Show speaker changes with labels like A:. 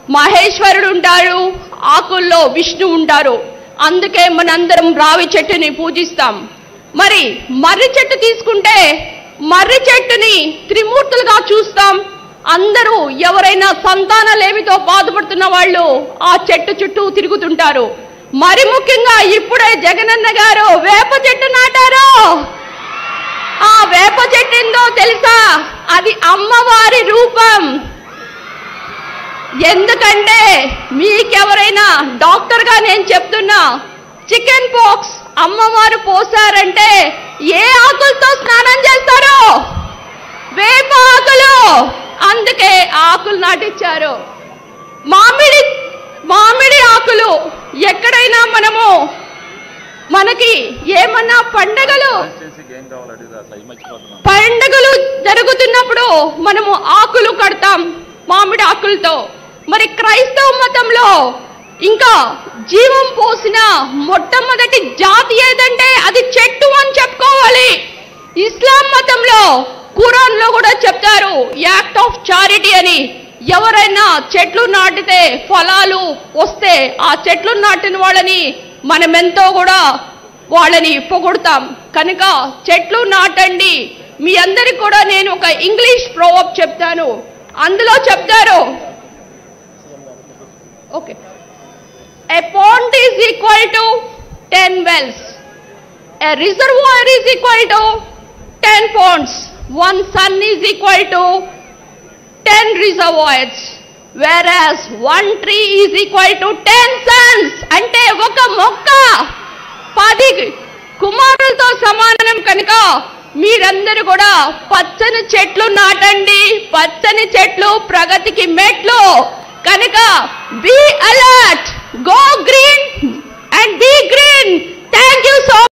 A: మహేశ్వరుడు ఉంటారు, ఆకుల్లో విష్ణు ఉంటారు. అందుకే మనందరం రావి చెట్టుని పూజిస్తాం. మరి మర్రి చెట్టు తీసుకుంటే మర్రి చెట్టుని త్రిమూర్తులుగా చూస్తాం. అందరూ ఎవరైనా సంతానలేమితో బాధపడుతున్న వాళ్ళు ఆ చెట్టు చుట్టూ తిరుగుతుంటారు. మరి ముఖ్యంగా ఇప్పుడే జగనన్న గారు వేప చెట్టు నాటారు. ఆ వేప చెట్టు ఏందో తెలుసా? అది అమ్మవారి రూపం. ఎందుకంటే మీకెవరైనా డాక్టర్గా నేను చెప్తున్నా, చికెన్ పాక్స్ అమ్మవారు పోసారంటే ఏ ఆకులతో స్నానం చేస్తారు? వేప ఆకులు. అందుకే ఆకులు నాటించారు. మామిడి ఆకులు ఎక్కడైనా మనకి ఏమన్నా పండగలు జరుగుతున్నప్పుడు మనము ఆకులు కడతాం మామిడి ఆకులతో. మరి క్రైస్తవ మతంలో ఇంకా జీవం పోసిన మొట్టమొదటి జాతి ఏదంటే అది చెట్టు అని చెప్పుకోవాలి. ఇస్లాం మతంలో ఖురాన్ లో కూడా చెప్తారు యాక్ట్ ఆఫ్ చారిటీ అని. ఎవరైనా చెట్లు నాటితే ఫలాలు వస్తే ఆ చెట్లు నాటిన వాళ్ళని మనమెంతో కూడా వాళ్ళని పొగుడతాం. కనుక చెట్లు నాటండి. మీ అందరికి కూడా నేను ఒక ఇంగ్లీష్ ప్రోవర్బ్ చెప్తాను. అందులో చెప్తారు, okay, a pond is equal to 10 wells, a reservoir is equal to 10 ponds, one sun is equal to 10 reservoirs, whereas one tree is equal to 10 suns. అంటే ఒక మొక్క 10 కుమారులతో సమానం. కనుక మీరందరూ కూడా పచ్చని చెట్లు నాటండి. పచ్చని చెట్లు ప్రగతికి మెట్లు. కనుక బీ అలర్ట్.